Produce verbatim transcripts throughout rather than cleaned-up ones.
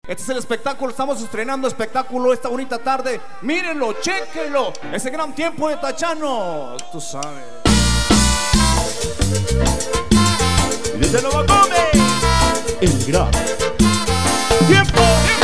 Este es el espectáculo, estamos estrenando espectáculo esta bonita tarde. Mírenlo, chéquenlo. Ese gran tiempo de Tachano, tú sabes. Y desde Nueva Gómez, el gran tiempo.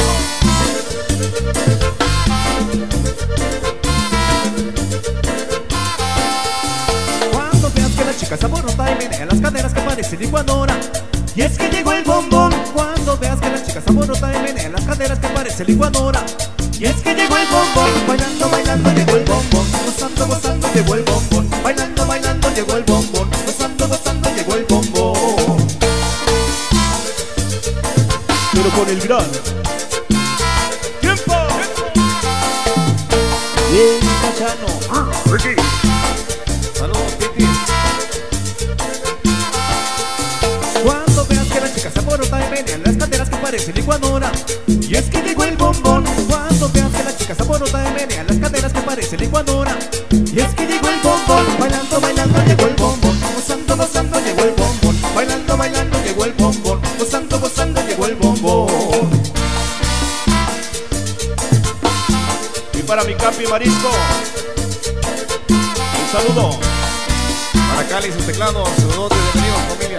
Cuando veas que la chica se aborrota y menea las caderas que parecen licuadora, y es que llegó el bombón. Cuando veas que la chica se aborrota y menea las caderas que parece licuadora, y es que llegó el bombón. Bailando, bailando llegó el bombón. Gozando, gozando llegó el bombón. Bailando, bailando llegó el bombón. Gozando, gozando llegó el bombón. Pero con el gran tiempo. Bien, Tachano. Ah, Ricky. Saludos, Titi. Cuando veas que la chica se aborrota y menea las caderas que parecen licuadora, y es que llegó el bombón. Cuando veas que la chica se aborrota y menea las caderas que parecen licuadora, y es que llegó el bombón. Bailando, bailando llegó el bombón. Gozando, gozando llegó el bombón. Bailando, bailando llegó el bombón. Gozando, gozando llegó el bombón. Y para mi capi Marisco, un saludo. Para Cali y sus teclados, saludos, bienvenidos familia.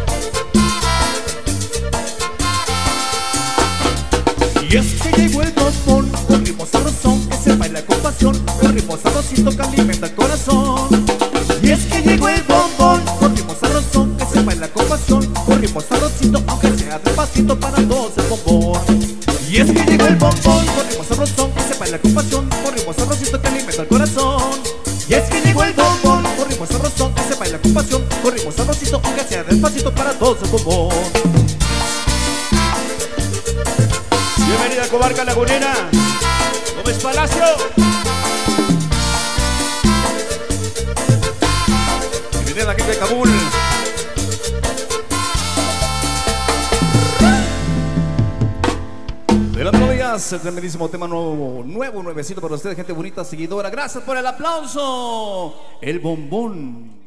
Y es que llegó el bombón, con ritmo sabrosón que se baila con pasión, con ritmo sabrosito que alimenta el corazón. Y es que llegó el bombón, con ritmo sabrosón que se baila con pasión, con ritmo sabrosito aunque sea despacito para todos el bombón. Y es que llegó el bombón, con ritmo sabrosón que se baila con pasión, con ritmo sabrosito que alimenta el corazón. Y es que llegó el bombón, con ritmo sabrosón que se baila con pasión, con ritmo sabrosito aunque sea despacito para todos el bombón. Bienvenida Comarca Lagunera, Gómez Palacio. Bienvenida aquí de Kabul. De las novias, el tremendísimo tema nuevo, nuevo, nuevecito para ustedes, gente bonita, seguidora. Gracias por el aplauso. El bombón.